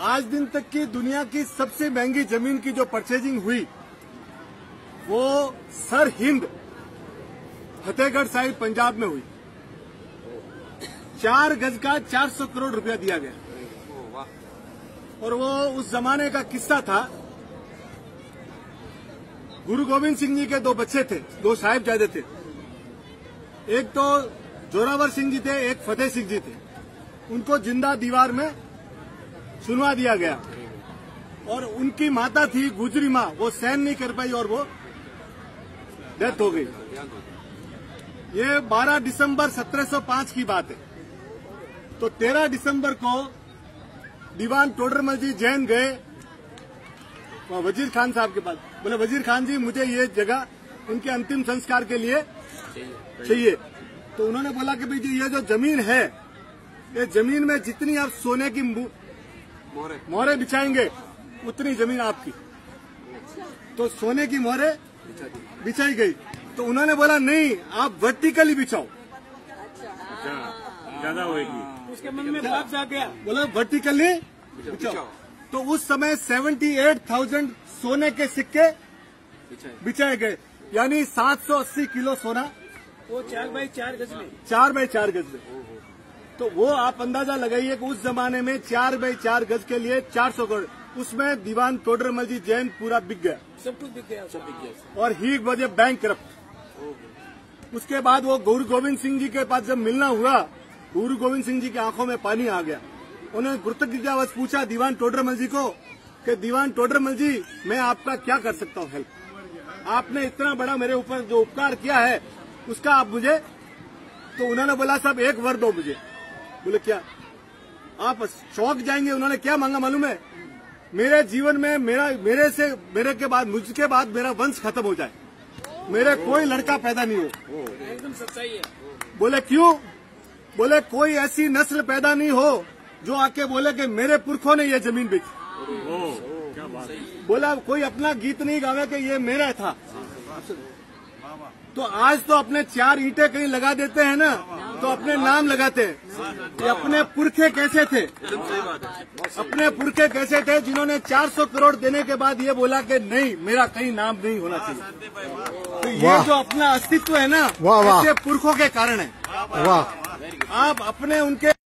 आज दिन तक की दुनिया की सबसे महंगी जमीन की जो परचेजिंग हुई वो सर हिंद फतेहगढ़ साहिब पंजाब में हुई। 4 गज का 400 करोड़ रुपया दिया गया। और वो उस जमाने का किस्सा था। गुरु गोविंद सिंह जी के 2 बच्चे थे, 2 साहिबजादे थे। एक तो जोरावर सिंह जी थे, एक फतेह सिंह जी थे। उनको जिंदा दीवार में सुनवा दिया गया और उनकी माता थी गुजरी माँ, वो सहन नहीं कर पाई और वो डेथ हो गई। ये 12 दिसंबर 1705 की बात है। तो 13 दिसंबर को दीवान टोडरमल जी जैन गए वजीर खान साहब के पास। बोले वजीर खान जी मुझे ये जगह उनके अंतिम संस्कार के लिए चाहिए। तो उन्होंने बोला कि भाई जी ये जो जमीन है, ये जमीन में जितनी आप सोने की मोहरें बिछाएंगे उतनी जमीन आपकी। तो सोने की मोहरें बिछाई गई। तो उन्होंने बोला नहीं, आप वर्टिकली बिछाओ, ज्यादा होगी। उसके मन में बात जा गया, बोला वर्टिकली बिछाओ। तो उस समय 78,000 सोने के सिक्के बिछाए गए, यानी 780 किलो सोना। वो 4 बाई 4 गज में, 4 बाई 4 गज में। तो वो आप अंदाजा लगाइए कि उस जमाने में 4 बाई 4 गज के लिए 400 करोड़, उसमें दीवान टोडरमल जी जैन पूरा बिक गया, सब कुछ बिक गया, सब बिक गया। और he was a bank corrupt. उसके बाद वो गुरु गोविंद सिंह जी के पास जब मिलना हुआ, गुरु गोविंद सिंह जी की आंखों में पानी आ गया। उन्होंने कृतज्ञतावश पूछा दीवान टोडरमल जी को कि दीवान टोडरमल जी मैं आपका क्या कर सकता हूँ हेल्प, आपने इतना बड़ा मेरे ऊपर जो उपकार किया है उसका आप मुझे। तो उन्होंने बोला साहब एक वर दो मुझे। बोले क्या? आप चौंक जाएंगे। उन्होंने क्या मांगा मालूम है? मेरे जीवन में मुझके बाद मेरा वंश खत्म हो जाए, मेरे कोई लड़का पैदा नहीं हो। एकदम सच्चाई है। बोले क्यों? बोले कोई ऐसी नस्ल पैदा नहीं हो जो आके बोले कि मेरे पुरखों ने ये जमीन बेची। बोला कोई अपना गीत नहीं गावे कि ये मेरा था। तो आज तो अपने 4 ईंटें कहीं लगा देते हैं ना, तो अपने नाम लगाते हैं कि अपने पुरखे कैसे थे, अपने पुरखे कैसे थे जिन्होंने 400 करोड़ देने के बाद ये बोला कि नहीं मेरा कहीं नाम नहीं होना चाहिए। तो ये जो अपना अस्तित्व है ना, ऐसे पुरखों के कारण है। आप अपने उनके